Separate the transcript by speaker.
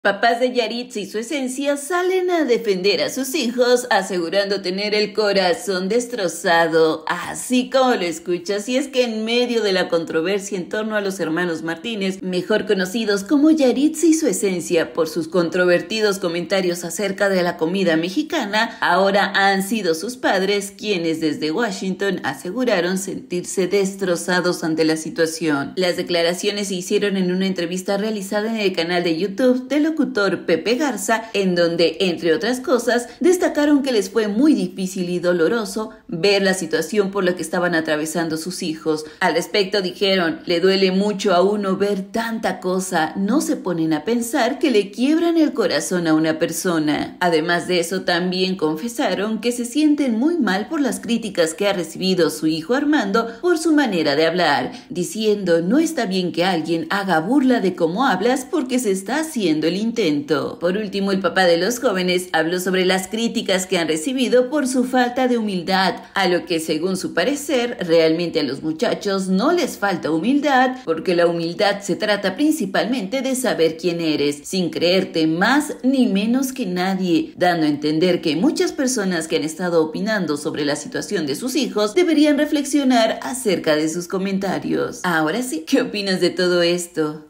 Speaker 1: Papás de Yaritza y su esencia salen a defender a sus hijos, asegurando tener el corazón destrozado, así como lo escuchas. Y es que en medio de la controversia en torno a los hermanos Martínez, mejor conocidos como Yaritza y su esencia por sus controvertidos comentarios acerca de la comida mexicana, ahora han sido sus padres quienes desde Washington aseguraron sentirse destrozados ante la situación. Las declaraciones se hicieron en una entrevista realizada en el canal de YouTube del locutor Pepe Garza, en donde, entre otras cosas, destacaron que les fue muy difícil y doloroso ver la situación por la que estaban atravesando sus hijos. Al respecto dijeron: le duele mucho a uno ver tanta cosa, no se ponen a pensar que le quiebran el corazón a una persona. Además de eso, también confesaron que se sienten muy mal por las críticas que ha recibido su hijo Armando por su manera de hablar, diciendo: no está bien que alguien haga burla de cómo hablas porque se está haciendo el intento. Por último, el papá de los jóvenes habló sobre las críticas que han recibido por su falta de humildad, a lo que, según su parecer, realmente a los muchachos no les falta humildad, porque la humildad se trata principalmente de saber quién eres, sin creerte más ni menos que nadie, dando a entender que muchas personas que han estado opinando sobre la situación de sus hijos deberían reflexionar acerca de sus comentarios. Ahora sí, ¿qué opinas de todo esto?